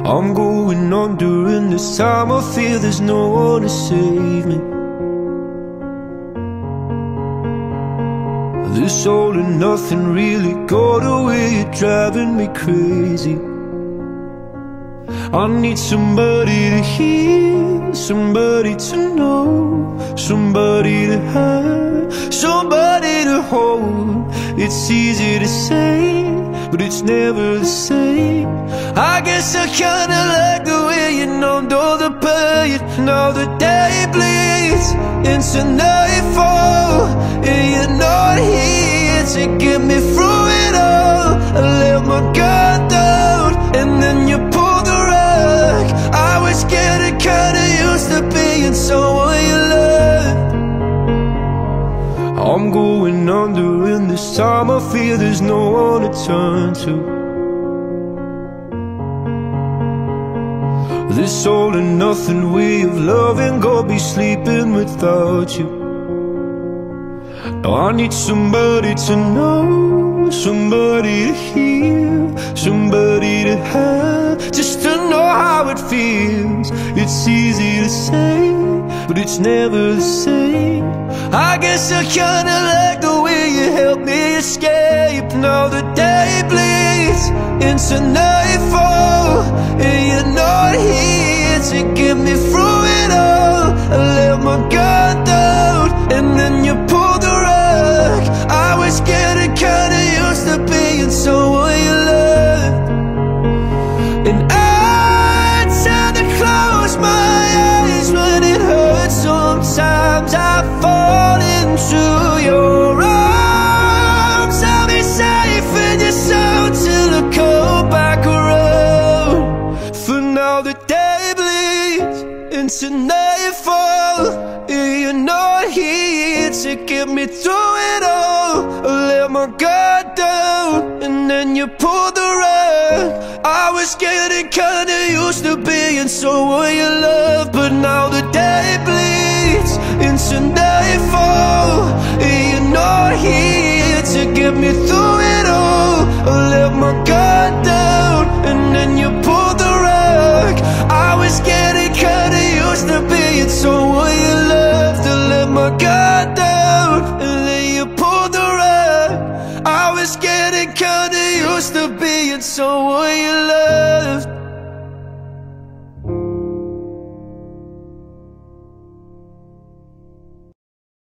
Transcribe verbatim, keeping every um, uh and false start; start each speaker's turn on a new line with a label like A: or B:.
A: I'm going on during this time. I feel there's no one to save me. This all and nothing really got away, you're driving me crazy. I need somebody to hear, somebody to know, somebody to have, somebody to hold. It's easy to say, but it's never the same. I guess I kinda like the way you numbed all the pain. Now the day bleeds into nightfall, and you're not here to get me through it all. I let my guard down, and then you pulled the rug. I was getting kinda used to being someone you loved. I'm going under, and this time I feel there's no one to turn to. This all and nothing way of loving, gonna be sleeping without you. Now I need somebody to know, somebody to hear, somebody to have, just to know how it feels. It's easy to say, but it's never the same. I guess I kinda like the way you help me escape. Now the day bleeds into nightfall, and you're not here to get me through it all. I let my guard down, and then you pulled the rug. I was getting kinda used to being someone you loved. And I tend to close my eyes when it hurts. Sometimes I fall into your arms. I'll be safe in your soul till I come back around. For now the day bleeds into nightfall, and you're not here to get me through it all. I let my guard down, and then you pulled the rug. I was getting kinda used to being someone you love, but now the day bleeds into nightfall, and you're not here to get me through it all. I let my guard down, and then you pulled the rug. I was getting kinda used to being someone you loved. I let my guard down, and then you pulled the rug. I was getting kinda used to being someone you loved.